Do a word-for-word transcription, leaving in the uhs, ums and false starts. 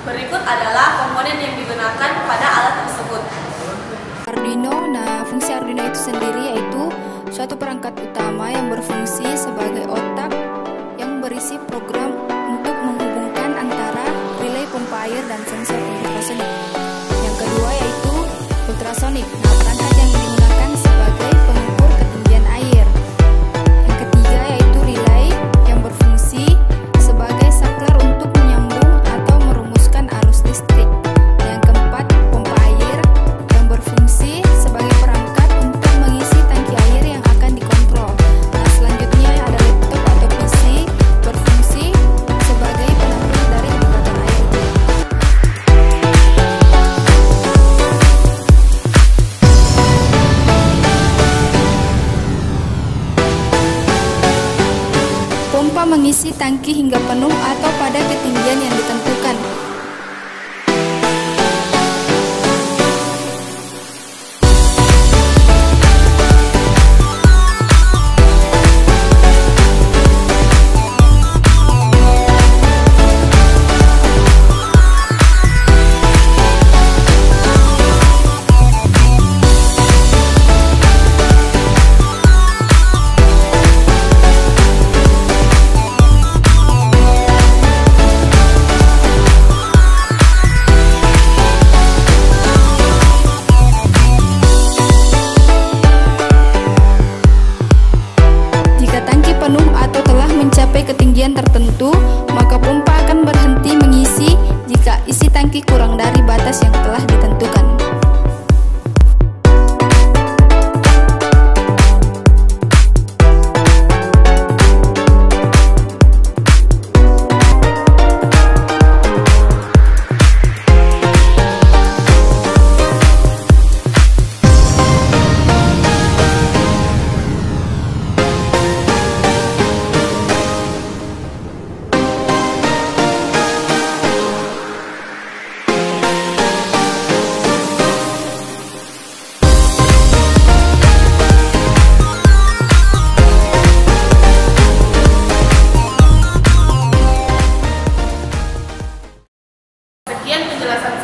Berikut adalah komponen yang digunakan pada alat tersebut. Arduino, nah fungsi Arduino itu sendiri yaitu suatu perangkat utama yang berfungsi sebagai otak yang berisi program untuk menghubungkan antara relay pompa air dan sensor ultrasonik. Yang kedua yaitu ultrasonik, nah perangkat yang digunakan sebagai pengukur ketinggian air. Yang ketiga yaitu relay yang berfungsi sebagai saklar untuk menyambung atau merumuskan arus listrik. Yang keempat, pompa air yang berfungsi sebagai perangkat untuk mengisi tangki air yang akan dikontrol. Nah, selanjutnya ada laptop atau P C berfungsi sebagai penampil dari indikator air. Pompa mengisi tangki hingga penuh atau pada ketinggian yang ditentukan. Penuh atau telah mencapai ketinggian tertentu, maka pompa akan berhenti mengisi jika isi tangki kurang dari batas yang telah ditentukan. Sekian penjelasan